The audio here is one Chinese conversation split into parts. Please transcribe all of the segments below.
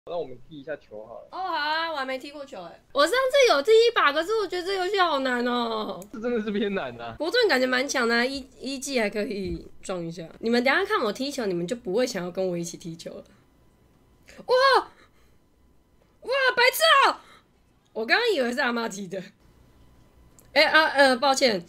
让我们踢一下球好了。 哦，好啊，我还没踢过球哎。我上次有踢一把，可是我觉得这游戏好难哦。 这真的是偏难啊。 伯顿感觉蛮强的、啊，一季还可以撞一下。你们等一下看我踢球，你们就不会想要跟我一起踢球了。哇哇，白痴哦！我刚刚以为是阿妈踢的。抱歉。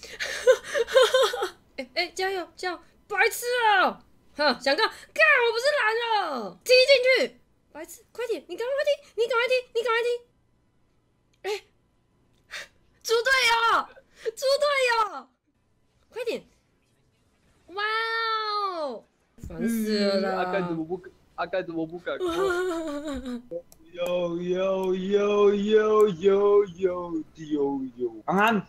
加油加油！白痴哦！哼，想干，我不是蓝了，踢进去！白痴，快点，你赶快踢，你赶快踢，你赶快踢！猪队友，猪队友，快点！哇哦，烦死了啦！ 阿盖怎么不敢？ 安安，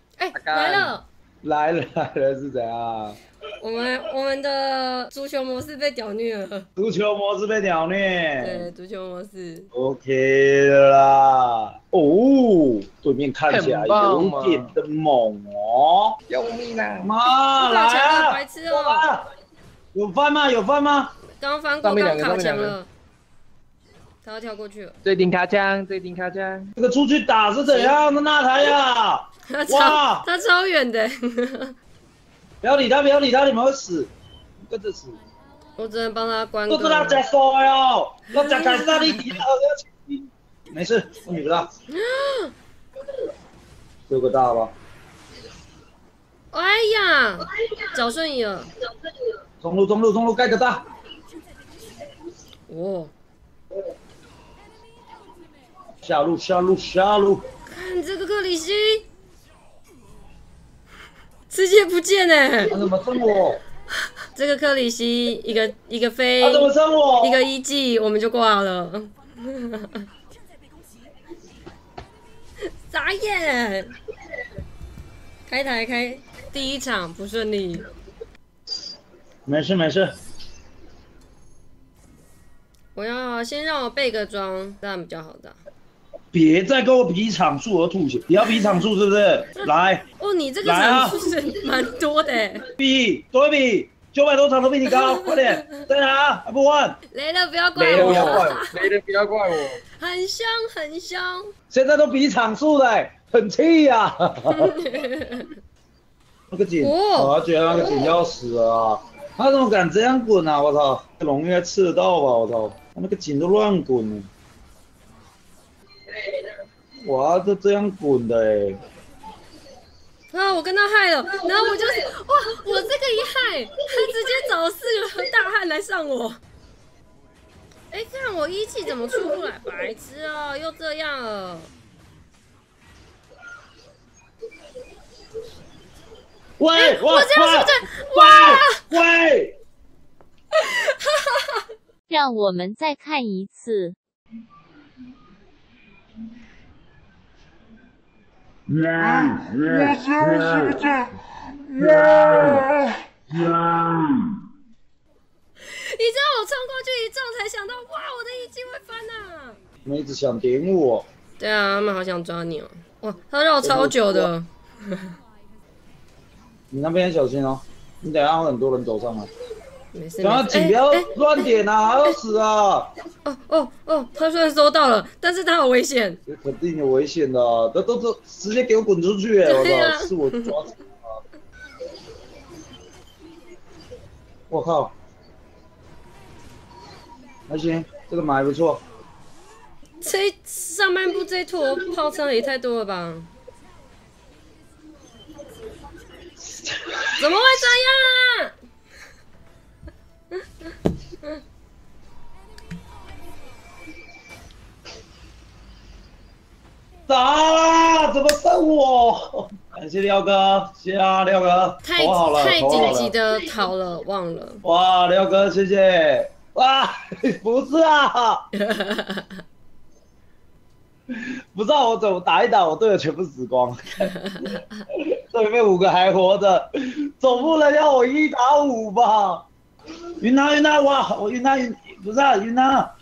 来了是怎样？ 我们的足球模式被屌虐了。 足球模式被屌虐。 对，足球模式。 OK 的啦。哦，对面看起来有点的猛哦。 救命啊！ 妈，来啊！ 白痴哦！ 有翻吗？有翻吗？ 刚翻过，刚卡墙了。他要跳过去了。 这顶卡枪，这顶卡枪。 这个出去打是怎样的那台呀？ 哇，他超远的。 不要理他，不要理他，你们会死，跟着死。 我只能帮他关。 都是他在说哟，我讲凯撒利迪的没事，我女不到。丢个大吧。 哎呀，脚瞬移了。 中路，盖个大。 哦。 下路。 看这个克里希。直接不见哎！ 他怎么蹭我？ 这个克里希一个飞， 他怎么蹭我？ 一个一技我们就挂了。傻眼！开第一场不顺利。 没事。 我要先让我备个装，这样比较好打。 别再跟我比场数和吐血，你要比场数是不是？来， 哦，你这个场数是蛮多的哎。 多比900多场都比你高，快点，再拿，还不换？ 雷了不要怪我， 雷了不要怪我， 很香。 现在都比场数了，很气呀。那个井，我觉得那个井要死了啊！他怎么敢这样滚啊！我操，龙应该吃得到吧！我操，他那个井都乱滚了。哇，都这样滚的啊！我跟他害了，然后我就哇，我这个一害，他直接找了4个大汉来上我。看我一技怎么出不来？白痴哦，又这样了。 喂！ 我这样是不是？哇！ 喂！ 让我们再看一次。 你知道我冲过去一撞，才想到，哇，我的一技会翻啊！ 他们一直想点我。 对啊，他们好想抓你哦。哇，他绕超久的。 你那边小心哦，你等下会很多人走上来。 没事。 赶快请不要乱点啊，还要死啊！ 他虽然收到了，但是他有危险。 这肯定有危险的，都直接给我滚出去！我操，是我抓死他。我靠，还行，这个马还不错。 上半部这一坨炮车也太多了吧？怎么会这样啊？ 打！怎么剩我？感谢廖哥，谢啊廖哥， 太紧急的逃了，忘了。 哇，廖哥，谢谢。哇，不是啊，不知道我怎么打一打，我队友全部死光。这里面5个还活着，总不能要我1打5吧？晕他！哇，我晕他，不是啊，晕他。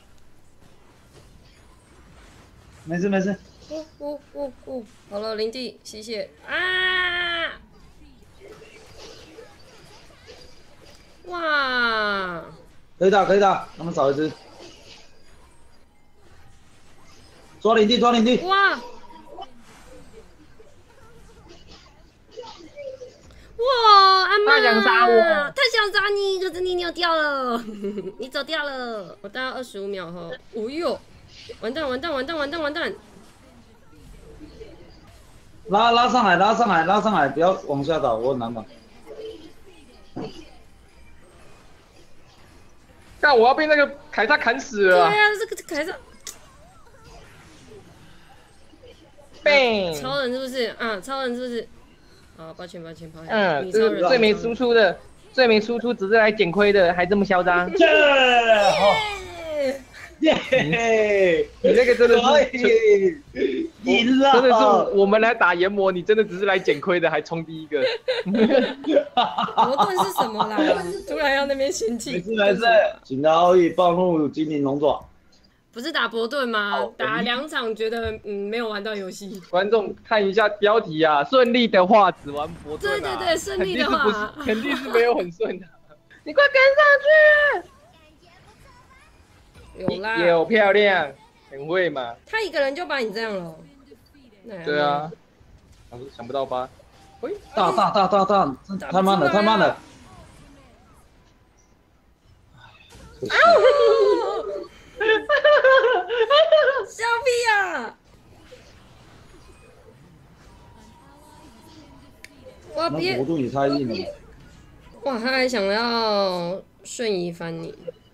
没事。 好了，林地吸血啊！哇！ 可以打，他们少一只。 抓领地抓领地。 哇！哇，阿妈！ 他想杀我他想杀你，可是你扭掉了，你走掉了。我大概25秒后，哦呦，完蛋完蛋完蛋完蛋完蛋！ 拉上来拉上来拉上来，不要往下倒，我很难打。 看我要被那个凯撒砍死对了啊。 啊，这个凯撒 Bang！ 超人是不是啊？超人是不是？啊，抱歉抱歉抱歉， 嗯， 女超人这是最没输出的，最没输出只是来捡亏的，还这么嚣张。 耶！ 你那个真的可是以赢了， 真的是我们来打研磨，你真的只是来捡亏的，还冲第一个。 矛盾是什么啦？突然要那边嫌弃。 没事没事，请到奥义暴怒精灵龙爪。 不是打伯顿吗？打2场觉得没有玩到游戏。 观众看一下标题啊，顺利的话只玩伯顿啊。 对对对，顺利的话肯定是没有很顺的。你快跟上去！ 有啦， 有漂亮，很会嘛。 他一个人就把你这样了。 对啊，想不到吧？喂， 大，太慢了太慢了。 笑屁啊！哇别！ 那国度也太硬了。 哇，他还想要瞬移翻你。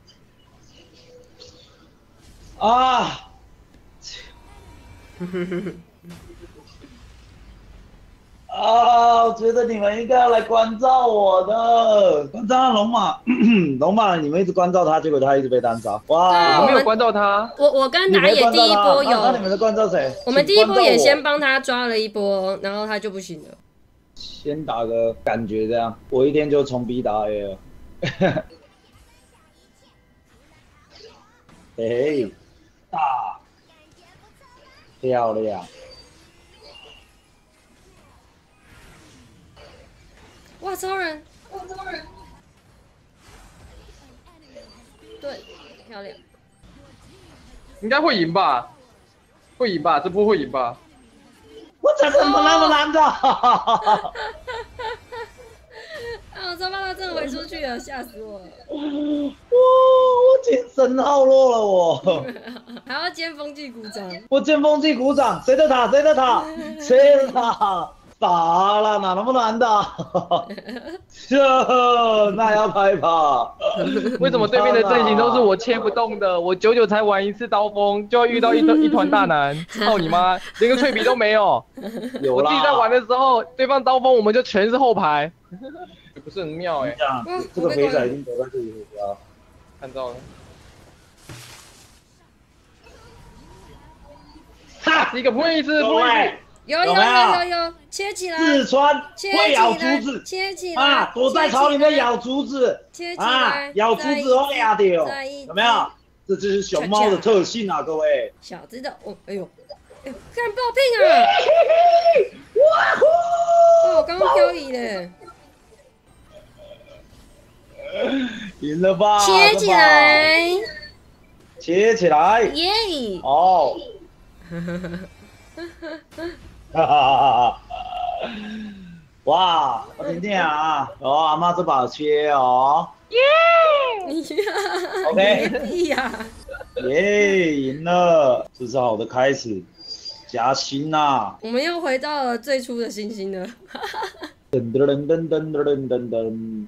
啊！啊！我觉得你们应该要来关照我的，关照龙马，龙马，你们一直关照他，结果他一直被单杀。哇！ 我没有关照他。 我跟打野第一波有， 那你们在关照谁？ 我们第一波也先帮他抓了一波，然后他就不行了。 先打个感觉这样，我一天就从 B 打 A 了。哎，大，漂亮。 哇，超人！哇，超人！对，漂亮。 应该会赢吧？会赢吧？这波会赢吧？ 我怎么那么难打？ 啊！我超怕他真的回出去了，吓死我了！ 我精神耗弱了我。 还要尖峰技鼓掌。 我尖峰技鼓掌，谁的塔？谁的塔？谁的塔？打了哪那么难打？这那要拍吧？ 为什么对面的阵型都是我切不动的？我久才玩一次刀锋，就要遇到一团大难，操你妈，连个脆皮都没有。 有啦， 我自己在玩的时候，对方刀锋我们就全是后排，不是很妙哎、 欸。这个肥仔一定躲在这里回家。 看到了。 哈， 一个不会一次，不会。 有，切起来！ 四川会咬竹子， 切起来！ 啊，躲在草里面咬竹子， 切起来！ 咬竹子会压掉，有没有？这就是熊猫的特性啊，各位。 小只的，哦，哎呦，看爆拼啊！ 哇呼！ 哦，刚刚漂移嘞。 赢了吧？ 切起来！ 切起来！ 耶！ 哦。哈哈哈！哇，我听听啊，哦，阿妈这把切哦， 耶 ！OK， 屁呀！ 耶，赢了，这是好的开始，加薪呐！ 我们又回到了最初的星星了。 噔噔噔噔噔噔噔噔！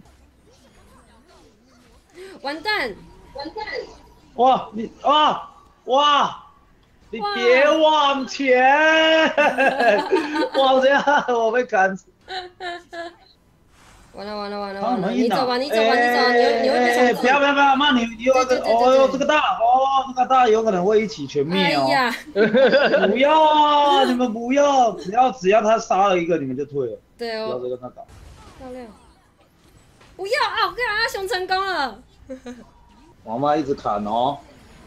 完蛋！ 哇，你啊，哇！你别往前，往前我被砍死。 完了！你走吧，你会被不要，妈，你哦哟，这个大有可能会一起全灭哦。不要啊，你们不要，只要他杀了一个，你们就退了。 对哦。 不要再跟他打。 漂亮。不要啊！我跟阿雄成功了。 王妈一直砍哦。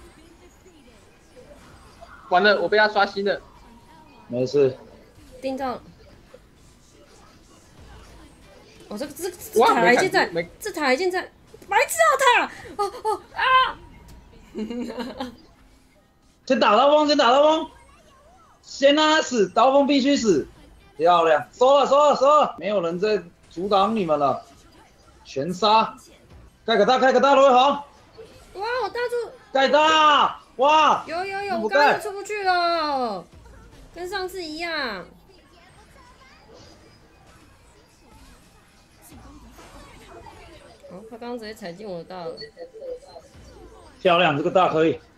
完了，我被他刷新了。 没事。 盯到了。哦，这塔还健在，这塔还健在，白痴啊塔！哦啊！ 先打到汪， 先让他死，刀锋必须死，漂亮，收了，没有人在阻挡你们了，全杀，盖个大罗威豪， 哇，我大柱盖大，哇， 有， 不我刚刚盖出不去了，跟上次一样。哦，他刚刚直接踩进我的大了。 漂亮，这个大可以，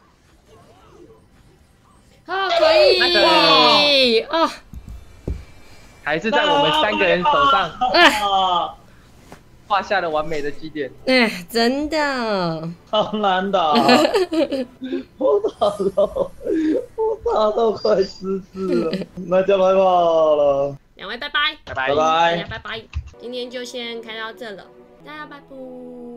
啊，可以啊！ 还是在我们3个人手上啊， 画下了完美的基点。 哎，真的。 好难打，我打到快失智了，那就拜拜了， 两位拜拜， 拜拜。 拜拜大家。拜拜，今天就先开到这了，大家拜拜。